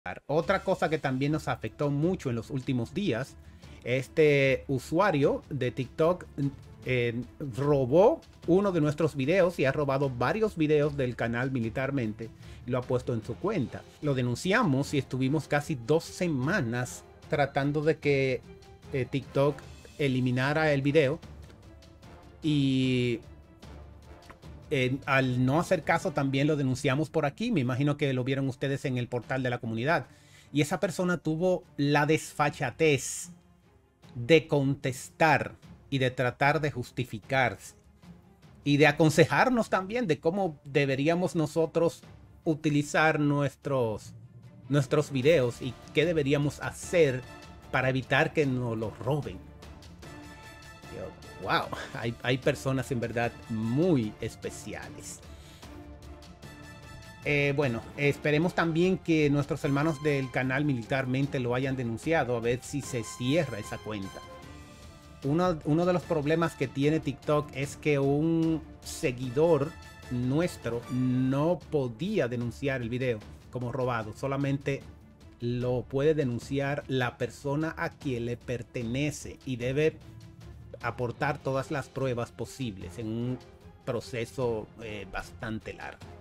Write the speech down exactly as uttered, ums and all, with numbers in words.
Otra cosa que también nos afectó mucho en los últimos días, este usuario de TikTok eh, robó uno de nuestros videos y ha robado varios videos del canal militarmente y lo ha puesto en su cuenta. Lo denunciamos y estuvimos casi dos semanas tratando de que eh, TikTok eliminara el video y Eh, al no hacer caso también lo denunciamos por aquí. Me imagino que lo vieron ustedes en el portal de la comunidad. Y esa persona tuvo la desfachatez de contestar y de tratar de justificarse. Y de aconsejarnos también de cómo deberíamos nosotros utilizar nuestros, nuestros videos y qué deberíamos hacer para evitar que nos los roben. Wow, hay, hay personas en verdad muy especiales. Eh, bueno, esperemos también que nuestros hermanos del canal militarmente lo hayan denunciado, a ver si se cierra esa cuenta. Uno, uno de los problemas que tiene TikTok es que un seguidor nuestro no podía denunciar el video como robado, solamente lo puede denunciar la persona a quien le pertenece y debe aportar todas las pruebas posibles en un proceso eh, bastante largo.